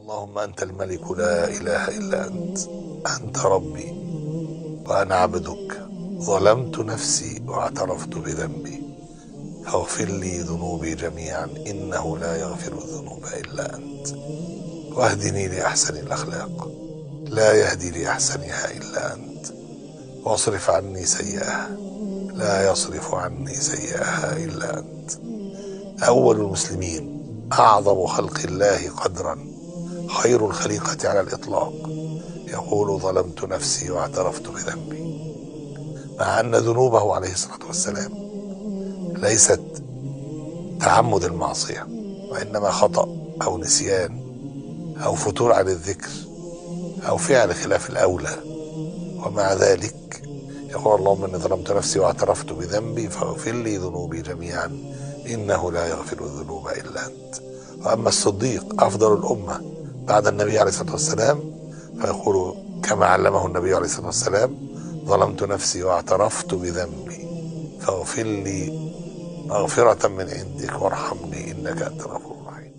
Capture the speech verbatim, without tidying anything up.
اللهم أنت الملك لا إله إلا أنت، أنت ربي وأنا عبدك، ظلمت نفسي واعترفت بذنبي، فاغفر لي ذنوبي جميعا إنه لا يغفر الذنوب إلا أنت، واهدني لأحسن الأخلاق لا يهدي لأحسنها إلا أنت، واصرف عني سيئها لا يصرف عني سيئها إلا أنت. أول المسلمين، أعظم خلق الله قدرا، خير الخليقة على الإطلاق، يقول ظلمت نفسي واعترفت بذنبي، مع أن ذنوبه عليه الصلاة والسلام ليست تعمد المعصية، وإنما خطأ أو نسيان أو فتور عن الذكر أو فعل خلاف الأولى، ومع ذلك يقول اللهم إني ظلمت نفسي واعترفت بذنبي فاغفر لي ذنوبي جميعا إنه لا يغفر الذنوب إلا أنت. وأما الصديق أفضل الأمة بعد النبي عليه الصلاة والسلام فيقول كما علمه النبي عليه الصلاة والسلام: ظلمت نفسي واعترفت بذنبي فاغفر لي مغفرة من عندك وارحمني إنك أنت الغفور الرحيم.